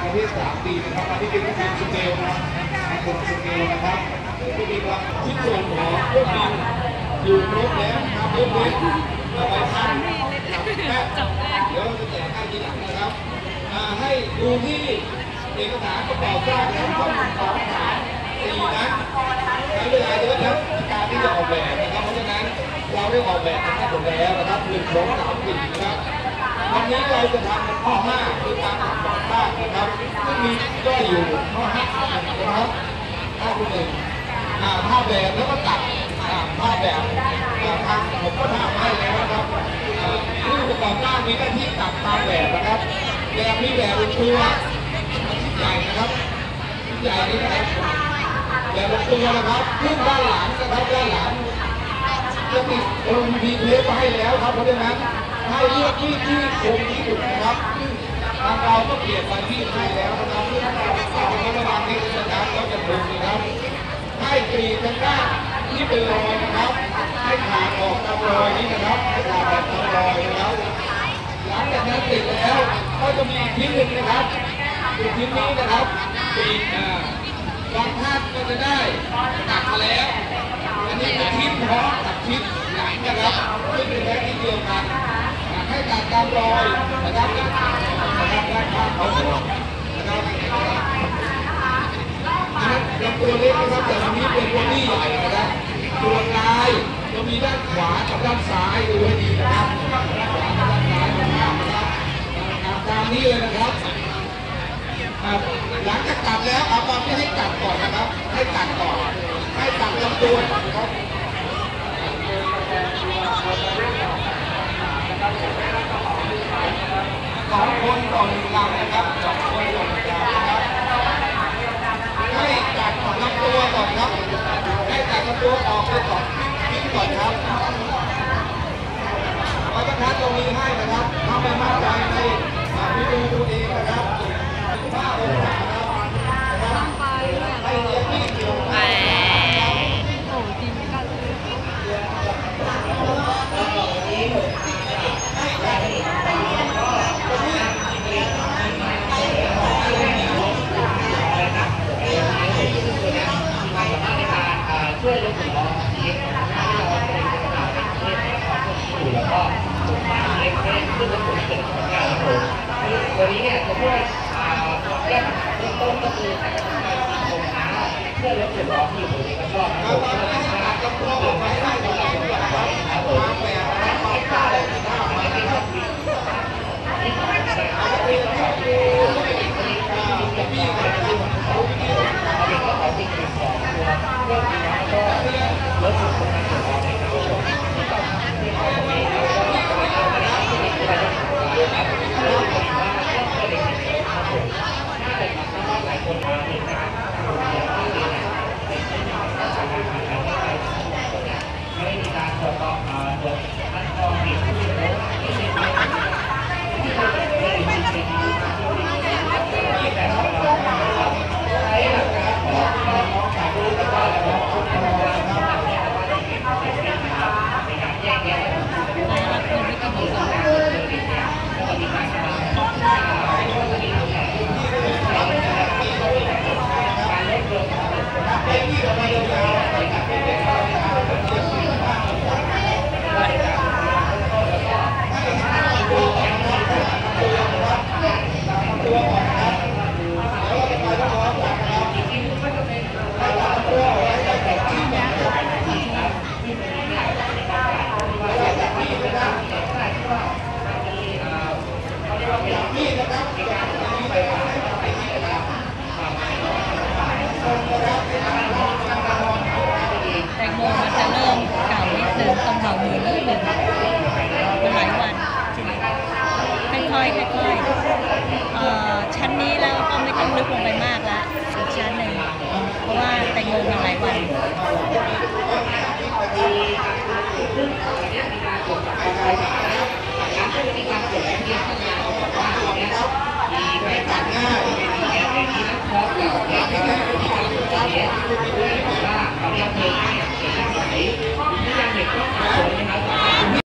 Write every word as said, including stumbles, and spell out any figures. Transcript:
ประเภทสามปีนะครับอันนี้เป็นเป็นสเกลนะครับเป็นสเกลนะครับที่มีความชิ้นส่วนของเครื่องบินอยู่ครบแล้วนะครับยกเว้นใบพัดแม่เดี๋ยวเราจะแจกให้ทีหลังนะครับให้ดูที่เอกสารประกอบสร้างนะครับข้อมูลของฐานสี่นั้นใช้เวลาเยอะนะการที่จะออกแบบนะครับเพราะฉะนั้นเราได้ออกแบบกันทั้งหมดแล้วนะครับหนึ่งสองสามสี่นะครับวันนี้เราจะทำข้อห้าคือการประกอบสร้างนะครับซึ่งมีย่อยอยู่ข้อห้านะครับข้อที่หนึ่งภาพแบบแล้วก็ตัดภาพแบบทางผมก็ทำให้แล้วนะครับผู้ประกอบสร้างมีหน้าที่ตัดตามแบบนะครับแบบนี้แบบเป็นตัวชิ้นใหญ่นะครับชิ้นใหญ่นี่นะครับแบบเป็นตัวนะครับขึ้นด้านหลังนะครับด้านหลังจะติดลงดีเทปให้แล้วครับเพราะฉะนั้นให้เลือกที่ที่คมที่สุดนะครับทางเราก็เปลี่ยนมาที่ให้แล้วนะครับเพื่อให้เราเป็นระวังที่จะจับแล้วจะดึงนะครับให้กรีดทางด้านที่เป็นรอยนะครับให้ขาดออกตามรอยนี้นะครับให้ขาดออกตามรอยนะครับหลังจากนั้นติดแล้วก็จะมีอีกชิ้นหนึ่งนะครับอีกชิ้นนี้นะครับปีกบางท่านก็จะได้ตัดมาแล้วอันนี้เป็นชิ้นพร้อมกับชิ้นหลังนะครับซึ่งเป็นแค่ที่เดียวกันให้ตัดตามรอยนะครับนะครับได้ข้างเขานะครับลำตัวเล็กนะครับแต่อันนี้เป็นตัวที่ใหญ่นะครับตัวลายจะมีด้านขวากับด้านซ้ายดูให้ดีนะครับด้านขวากับด้านซ้ายนะครับตามนี้เลยนะครับหลังจากตัดแล้วเอาตอนที่ให้ตัดก่อนนะครับให้ตัดก่อนให้ตัดลำตัวนะครับสองคนต่อหนึ่งลำนะครับสองคนต่อหนึ่งลำนะครับให้ตัดลำตัวก่อนครับให้ตัดลำตัวออกไปก่อนทิ้งก่อนครับมาตรฐานตรงนี้ให้นะครับถ้าไม่มั่นใจในวิดีโอตัวเองนะครับถ้าองศาครับให้เลี้ยงที่เกี่ยวกับช่วยลดฝุ่นละอองที่เราเป็นการเป็นประเทศอยู่แล้วก็เล็กเล็กซึ่งเป็นผลเกิดของการระบบคือวันนี้เนี่ยจะช่วยแก้ปัญหาเบื้องต้นก็คือใส่กระสุนการคมน้ำเพื่อลดฝุ่นละอองที่อยู่บริเวณรอบๆนะครับผมก็จะการกำลังออกมาให้เราได้ด้วยนะครับผมแต่ไม่ได้ไม่ได้ไม่ได้ครับที่สำคัญนะครับที่ต้องขอที่ที่มีการที่ผมขอที่เอาเป็นข้อขอที่เป็นของตัวเรื่องนี้นะก็ลดฝุ่นละอองในการที่ต้องที่ขอที่แล้วก็ไม่ได้ไม่ได้ไม่ได้นะครับเรื่องนี้ว่าเรื่องเด็กๆนะครับผมน่าจะทำให้หลายคนเหตุการณ์ที่ดีนะเป็นที่มีการทำงานการที่ไปไม่มีการตรวจสอบตรวจขั้นตอนที่ผู้รู้ที่เป็นที่เราเป็นที่เป็นที่ที่แต่เราใช้หลักการของน้องจากรู้แล้วก็แล้วก็คุณภาพของเราเนี่ยว่าจะเป็นในการแยกแยะคนที่ก็มีส่วนร่วมในการแล้วก็มีการทำการลดลงการลดลงในที่เราไม่ยาวในการเป็นแบบเราในการเป็นเรื่องที่มากในการแล้วก็ให้ห้าตัวนะครับตัวนะครับตัวก่อนนะครับแล้วเราจะไปแล้วเราจะนะครับจริงๆก็จะเป็นให้ตัดตัวไว้ได้แต่ที่มันจะเป็นที่ครับที่เป็นที่ไหนในการว่าจะจับที่นะครับได้ที่ว่ามันมีเขาเรียกว่าเป็นที่นะครับในการที่ไปให้ไปที่นะครับแตงโมมันจะเริ่มเก่านิดนึงต้องเบามือนิดนึงเป็นหลายวันค่อยๆค่อยๆชั้นนี้แล้วก็ไม่ต้องลึกลงไปมากละอีกชั้นหนึ่งเพราะว่าแตงโมมันหลายวันเ